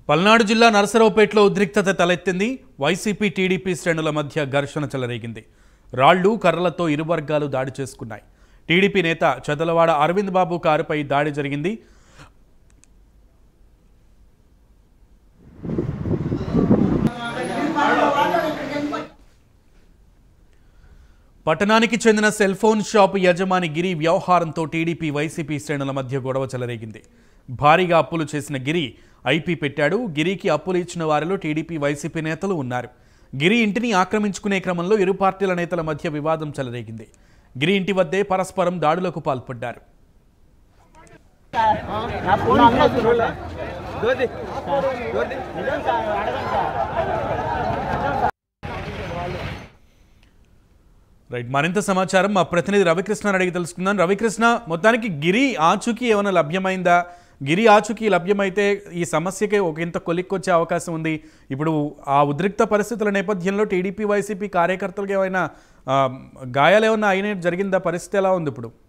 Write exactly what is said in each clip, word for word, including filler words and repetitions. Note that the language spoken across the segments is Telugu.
పల్నాడు జిల్లా నరసరావుపేటలో ఉద్రిక్తత తలెత్తింది. వైసీపీ టీడీపీ శ్రేణుల మధ్య ఘర్షణ చెలరేగింది. రాళ్లు కర్రలతో ఇరు వర్గాలు దాడి చేసుకున్నాయి. టీడీపీ నేత చదలవాడ అరవింద్ బాబు కారుపై దాడి జరిగింది. పట్టణానికి చెందిన సెల్ ఫోన్ షాప్ యజమాని గిరి వ్యవహారంతో టీడీపీ వైసీపీ శ్రేణుల మధ్య గొడవ చెలరేగింది. భారీగా అప్పులు చేసిన గిరి ఐపీ పెట్టాడు. గిరికి అప్పులు ఇచ్చిన వారిలో టీడీపీ వైసీపీ నేతలు ఉన్నారు. గిరి ఇంటిని ఆక్రమించుకునే క్రమంలో ఇరు పార్టీల నేతల మధ్య వివాదం చెలరేగింది. గిరి ఇంటి వద్దే పరస్పరం దాడులకు పాల్పడ్డారు. రైట్, మరింత సమాచారం మా ప్రతినిధి రవికృష్ణ అడిగి తెలుసుకుందాం. రవికృష్ణ, మొత్తానికి గిరి ఆచూకీ ఏమైనా లభ్యమైందా? గిరి ఆచూకీ లభ్యమైతే ఈ సమస్యకే ఒక ఇంత కొలిక్కొచ్చే అవకాశం ఉంది. ఇప్పుడు ఆ ఉద్రిక్త పరిస్థితుల నేపథ్యంలో టీడీపీ వైసీపీ కార్యకర్తలకు ఏమైనా గాయాలు ఏమైనా అయిన జరిగిందా? పరిస్థితి ఎలా ఉంది ఇప్పుడు?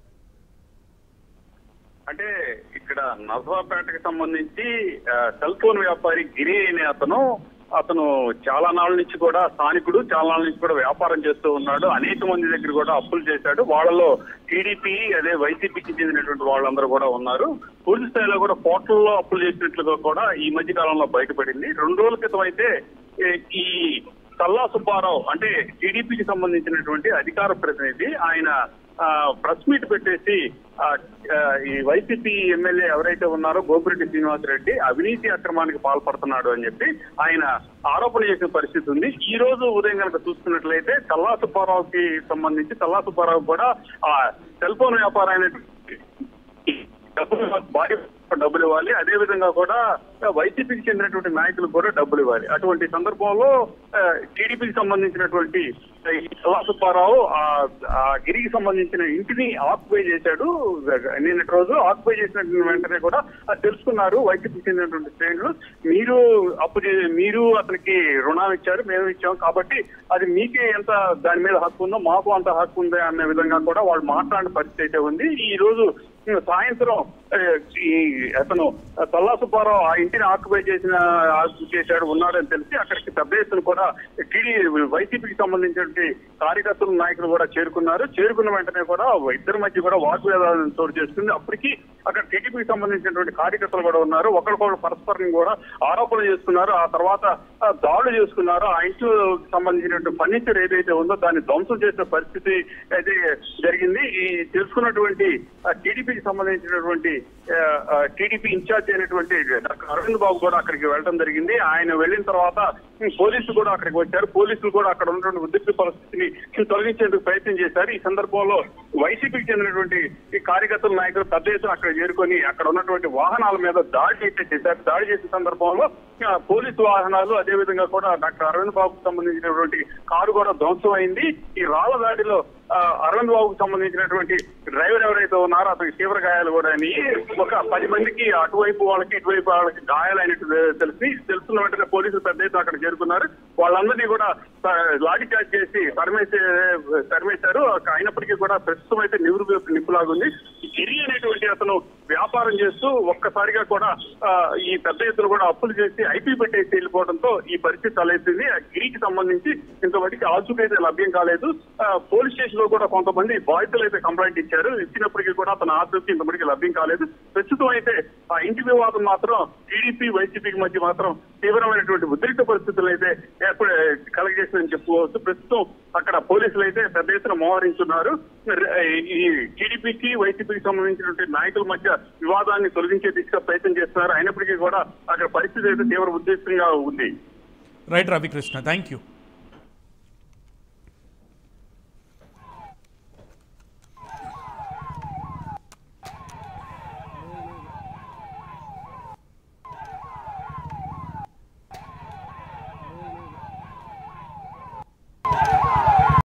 అంటే ఇక్కడ నర్సరావుపేటకి సంబంధించి సెల్ ఫోన్ వ్యాపారి గిరి అనే అతను అతను చాలా నాళ్ళ నుంచి కూడా స్థానికుడు, చాలా నాళ్ళ నుంచి కూడా వ్యాపారం చేస్తూ ఉన్నాడు. అనేక మంది దగ్గర కూడా అప్పులు చేశాడు. వాళ్ళలో టీడీపీ అదే వైసీపీకి చెందినటువంటి వాళ్ళందరూ కూడా ఉన్నారు. పూర్తి స్థాయిలో కూడా కోట్లలో అప్పులు చేసినట్లుగా కూడా ఈ మధ్య కాలంలో బయటపడింది. రెండు రోజుల క్రితం అయితే ఈ చల్లా సుబ్బారావు అంటే టీడీపీకి సంబంధించినటువంటి అధికార ప్రతినిధి ఆయన ప్రెస్ మీట్ పెట్టేసి ఈ వైసీపీ ఎమ్మెల్యే ఎవరైతే ఉన్నారో గోపిరెడ్డి శ్రీనివాసరెడ్డి అవినీతి అక్రమానికి పాల్పడుతున్నాడు అని చెప్పి ఆయన ఆరోపణ చేసిన పరిస్థితి ఉంది. ఈ రోజు ఉదయం కనుక చూసుకున్నట్లయితే చల్లా సుబ్బారావుకి సంబంధించి చల్లా సుబ్బారావు కూడా ఆ సెల్ ఫోన్ వ్యాపారం భారీ డబ్బులు ఇవ్వాలి, అదే విధంగా కూడా వైసీపీకి చెందినటువంటి నాయకులకు కూడా డబ్బులు ఇవ్వాలి. అటువంటి సందర్భంలో టీడీపీకి సంబంధించినటువంటి చల్లా సుబ్బారావు ఆ గిరికి సంబంధించిన ఇంటిని ఆక్యుపై చేశాడు. నిన్నటి రోజు ఆక్యుపై చేసిన వెంటనే కూడా తెలుసుకున్నారు వైసీపీకి చెందినటువంటి శ్రేణులు, మీరు అప్పు మీరు అతనికి రుణాలు ఇచ్చారు, మేము ఇచ్చాం, కాబట్టి అది మీకే ఎంత దాని మీద హక్కు ఉందో మాకు అంత హక్కు ఉందా అనే విధంగా కూడా వాళ్ళు మాట్లాడిన పరిస్థితి అయితే ఉంది. ఈ రోజు సాయంత్రం ఈ అతను చల్లా సుబ్బారావు ఆ ఇంటిని ఆక్యుపై చేసిన చేశాడు ఉన్నాడని తెలిసి అక్కడికి పెద్ద ఎత్తున కూడా టీడీ వైసీపీకి సంబంధించినటువంటి కార్యకర్తలు నాయకులు కూడా చేరుకున్నారు. చేరుకున్న వెంటనే కూడా ఇద్దరి మధ్య కూడా వాగ్వేదాలను చోటు చేసుకుంది. అప్పటికి అక్కడ టీడీపీకి సంబంధించినటువంటి కార్యకర్తలు కూడా ఉన్నారు. ఒకరికొకరు పరస్పరం కూడా ఆరోపణలు చేసుకున్నారు. ఆ తర్వాత దాడులు చేసుకున్నారు. ఆ ఇంటికి సంబంధించినటువంటి ఫర్నిచర్ ఏదైతే ఉందో దాన్ని ధ్వంసం చేసిన పరిస్థితి అయితే జరిగింది. ఈ తెలుసుకున్నటువంటి టీడీపీకి సంబంధించినటువంటి టీడీపీ ఇన్ఛార్జ్ అయినటువంటి డాక్టర్ అరవింద్ బాబు కూడా అక్కడికి వెళ్ళడం జరిగింది. ఆయన వెళ్ళిన తర్వాత పోలీసులు కూడా అక్కడికి వచ్చారు. పోలీసులు కూడా అక్కడ ఉన్నటువంటి ఉద్రిక్త పరిస్థితిని తొలగించేందుకు ప్రయత్నం చేశారు. ఈ సందర్భంలో వైసీపీకి చెందినటువంటి ఈ కార్యకర్తల నాయకులు పెద్ద ఎత్తున అక్కడ చేరుకొని అక్కడ ఉన్నటువంటి వాహనాల మీద దాడి అయితే చేశారు. దాడి చేసిన సందర్భంలో పోలీసు వాహనాలు అదేవిధంగా కూడా డాక్టర్ అరవింద్ బాబుకు సంబంధించినటువంటి కారు కూడా ధ్వంసం అయింది. ఈ రాళ్ల దాడిలో అరవింద్ బాబుకు సంబంధించినటువంటి డ్రైవర్ ఎవరైతే ఉన్నారో అతనికి తీవ్ర గాయాలు కూడా అయినాయి. ఒక పది మందికి అటువైపు వాళ్ళకి ఇటువైపు వాళ్ళకి గాయాలైనట్టు తెలిసి తెలుసుకున్న వెంటనే పోలీసులు పెద్ద ఎత్తున అక్కడ చేరుకున్నారు. వాళ్ళందరినీ కూడా లాఠీ చార్జ్ చేసి తరిమేసే తరిమేశారు. అయినప్పటికీ కూడా ప్రస్తుతం అయితే నివురు నిప్పులాగుంది. గిరి అనేటువంటి అతను వ్యాపారం చేస్తూ ఒక్కసారిగా కూడా ఈ పెద్ద ఎత్తున కూడా అప్పులు చేసి ఐపీ పెట్టేసి వెళ్ళిపోవడంతో ఈ పరిస్థితి తలెత్తింది. ఆ గిరికి సంబంధించి ఇంతవరకు ఆచూకైతే లభ్యం కాలేదు. పోలీస్ స్టేషన్ లో కూడా కొంతమంది బాధితులు అయితే కంప్లైంట్ ఇచ్చారు. ఇచ్చినప్పటికీ కూడా అతను ఆచూకీ ఇంతవరకు లభ్యం కాలేదు. ప్రస్తుతం అయితే ఆ ఇంటి వివాదం మాత్రం టీడీపీ వైసీపీకి మధ్య మాత్రం తీవ్రమైనటువంటి ఉద్రిక్త పరిస్థితులు అయితే ఏర్పడే కలగజేసిందని చెప్పుకోవచ్చు. ప్రస్తుతం అక్కడ పోలీసులు అయితే పెద్ద ఎత్తున మోహరించున్నారు. ఈ టీడీపీకి వైసీపీకి సంబంధించినటువంటి నాయకుల మధ్య వివాదాన్ని తొలగించే దిశగా ప్రయత్నం చేస్తున్నారు. అయినప్పటికీ కూడా అక్కడ పరిస్థితి అయితే తీవ్ర ఉద్రిక్తంగా ఉంది. Right Ravikrishna, thank you.